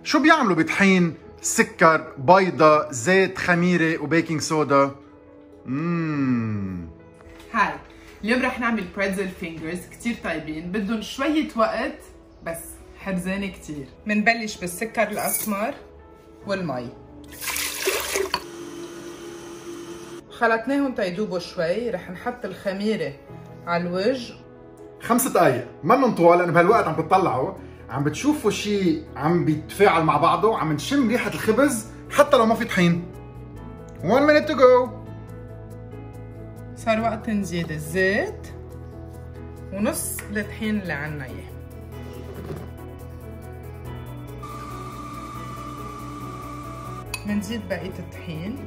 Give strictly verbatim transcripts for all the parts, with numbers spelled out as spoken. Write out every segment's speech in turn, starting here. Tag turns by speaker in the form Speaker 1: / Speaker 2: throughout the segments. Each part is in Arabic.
Speaker 1: شو بيعملوا بطحين سكر، بيضة، زيت، خميرة وبيكنج صودا؟ ممم
Speaker 2: هاي اليوم رح نعمل بريتزل فينجرز كتير طيبين، بدهم شوية وقت بس حرزانة كتير. منبلش بالسكر الأسمر والمي. خلطناهم تيدوبوا شوي، رح نحط الخميرة على الوجه.
Speaker 1: خمس دقايق، منن طوال لأنه بهالوقت عم بتطلعوا عم بتشوفوا شيء عم بيتفاعل مع بعضه، عم نشم ريحة الخبز حتى لو ما في طحين. one minute to go.
Speaker 2: صار وقت نزيد الزيت ونص الطحين اللي عنا اياه. منزيد بقية الطحين.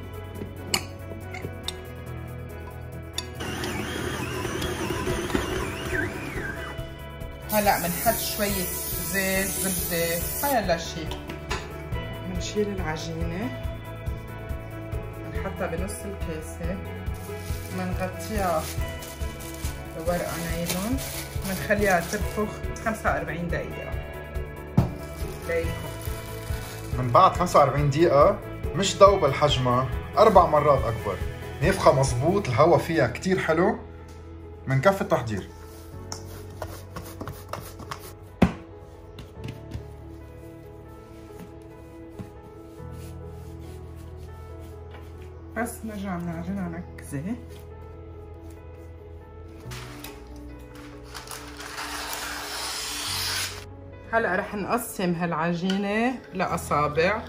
Speaker 2: هلا بنحط شوية زيت، زبدة، هاي شيء. بنشيل العجينة بنحطها بنص الكاسة، بنغطيها بورقة نايلون، بنخليها تنفخ خمسة وأربعين دقيقة لينفخ.
Speaker 1: من بعد خمسة وأربعين دقيقة مش دوبل حجمها، أربع مرات أكبر، نافخة مظبوط، الهواء فيها كتير حلو. منكفي التحضير.
Speaker 2: بس نرجع بنعجنها نكزة. هلا رح نقسم هالعجينة لأصابع.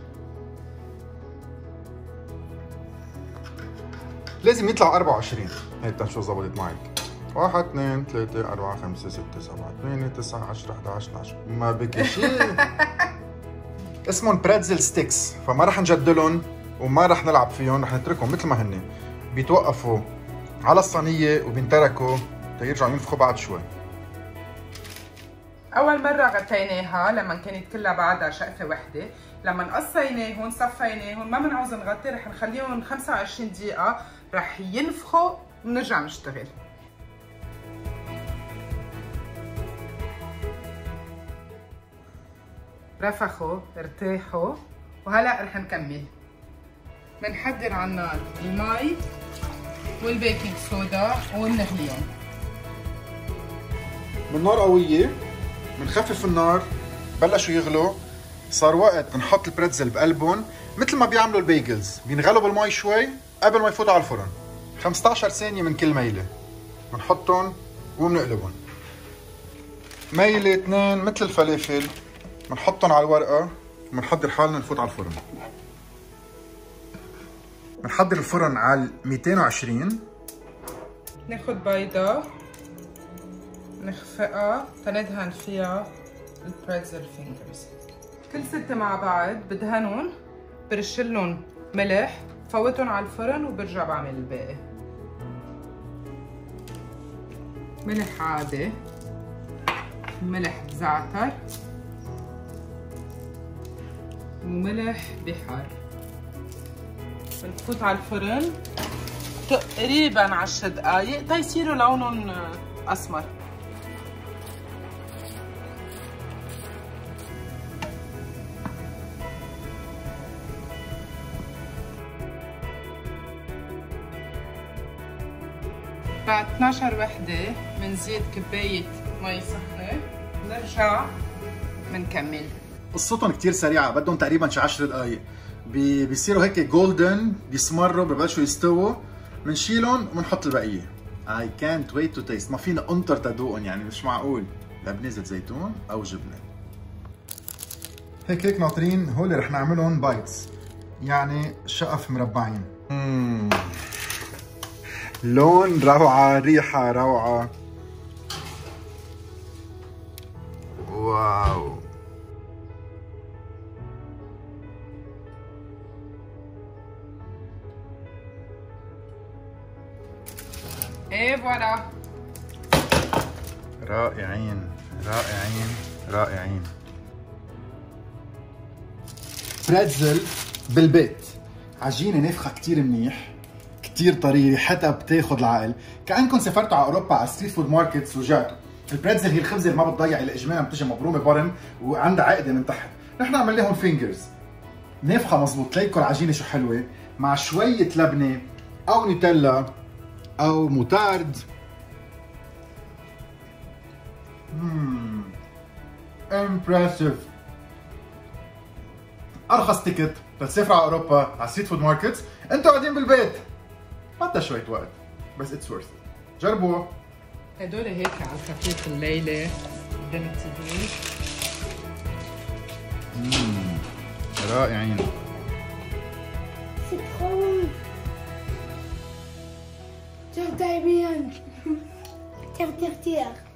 Speaker 1: لازم يطلعوا أربعة وعشرين. هيك تنشوف ظبطت معك. واحد، اثنين، ثلاثة، أربعة، خمسة، ستة، سبعة، ثمانية، تسعة، عشرة، أحد عشر، اثني عشر، ما بقي شيء. اسمهم بريتزل ستيكس، فما رح نجدلهم وما رح نلعب فيهم، رح نتركهم مثل ما هن. بيتوقفوا على الصينية وبينتركوا تيرجعوا ينفخوا بعد شوي.
Speaker 2: أول مرة غطيناها لما كانت كلها بعدها شقفة وحدة، لما قصيناهم صفيناهم ما بنعوز نغطي، رح نخليهم خمسة وعشرين دقيقة رح ينفخوا ونرجع نشتغل. رفخوا ارتاحوا وهلا رح نكمل. بنحضر على النار المي والبيكنج صودا وبنغليهم.
Speaker 1: بالنار قوية، بنخفف النار، بلشوا يغلوا، صار وقت نحط البريتزل بقلبهم مثل ما بيعملوا البيجلز، بينغلوا بالمي شوي قبل ما يفوتوا على الفرن. خمسة عشر ثانية من كل ميلة. بنحطهم وبنقلبهم. ميلة اثنين مثل الفلافل، بنحطهم على الورقة، بنحضر حالنا نفوت على الفرن. بنحضر الفرن على مئتين وعشرين.
Speaker 2: ناخد بيضة نخفقها تندهن فيها البريتزل فينجرز. كل ستة مع بعض بدهنهم، برشلهم ملح، فوتهم على الفرن وبرجع بعمل الباقي. ملح عادي، ملح بزعتر، وملح بحار. بنفوت على الفرن تقريبا عشر دقايق تيصيروا لونهم اسمر. بعد اثني عشر وحدة بنزيد كباية مي سخنة، بنرجع بنكمل.
Speaker 1: قصتهم كتير سريعة، بدهم تقريبا شي عشر دقايق. بي بيصيروا هيك جولدن، بيسمروا، ببلشوا يستووا، بنشيلهم وبنحط البقية. I can't wait to taste. ما فينا انطر تدوقهم، يعني مش معقول. لبنة زيتون أو جبنة. هيك هيك ناطرين، هول رح نعملهم بايتس، يعني شقف مربعين. مم. لون روعة، ريحة روعة. واو.
Speaker 2: ايه فوالا.
Speaker 1: رائعين رائعين رائعين. بريتزل بالبيت، عجينة نافخة كتير منيح، كتير طرية، حتى بتاخد العقل، كأنكم سافرتوا على أوروبا على ستريت فود ماركتس ورجعتوا. البريتزل هي الخبزة اللي ما بتضيع، اللي إجمالا بتجي مبرومة برم وعندها عقدة من تحت، نحن نعمل لهم فينجرز نافخه مزبوط. تلاقيكم العجينه شو حلوه مع شويه لبنه او نوتيلا او موتارد. اممم امبرسيف. ارخص تيكت لتسافروا على اوروبا على الستريت فود ماركتس، انتوا قاعدين بالبيت بدها شويه وقت بس اتس ورث. جربوه.
Speaker 2: هدول هيك على الخفيف الليله قدام التي في.
Speaker 1: اممم رائعين.
Speaker 3: C'est trop bon. Tire, tire bien. Tire, tire, tire.